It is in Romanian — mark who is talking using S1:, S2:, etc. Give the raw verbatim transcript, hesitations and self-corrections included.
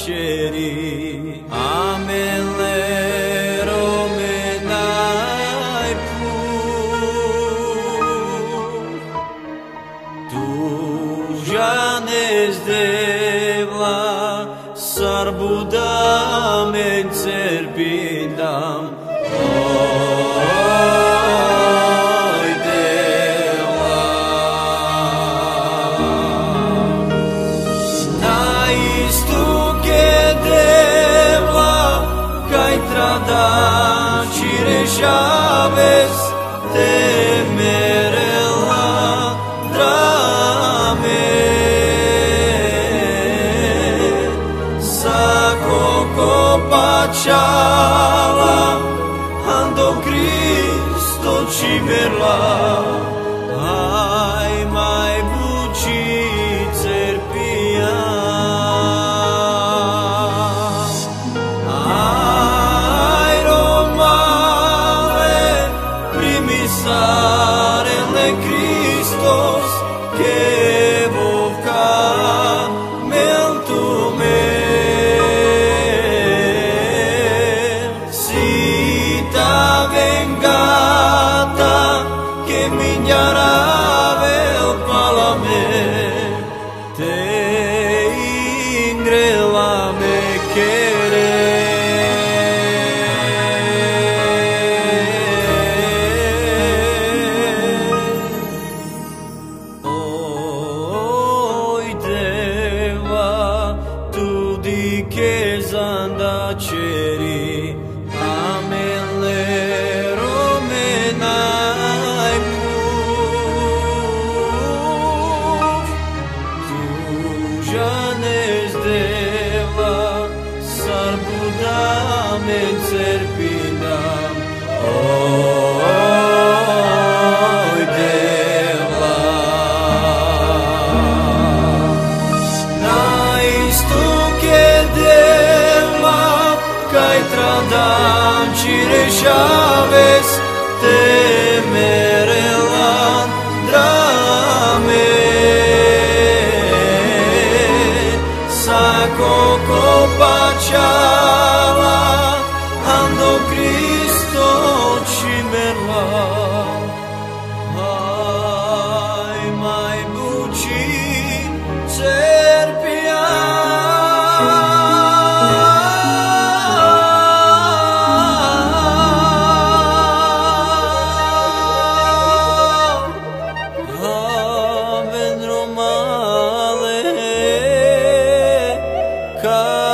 S1: ceri. Amen lero menai pur. Tužanes devla sarbudam en cerpindam. Cireșaves temerela drame Sako kopachala ando Cristo cimerla Ai mai buci cerpia Sarele Christos que voca meltume Sita vengata que mignarave el palame Te ingrela me quere che zanda ceri amen lero menai pur tužanes deva sarbudam en cerpindam oi deva Tradam cireșaves temerela drame Sako kopachala ando Cristo cimerla Ai mai buci cerpia Car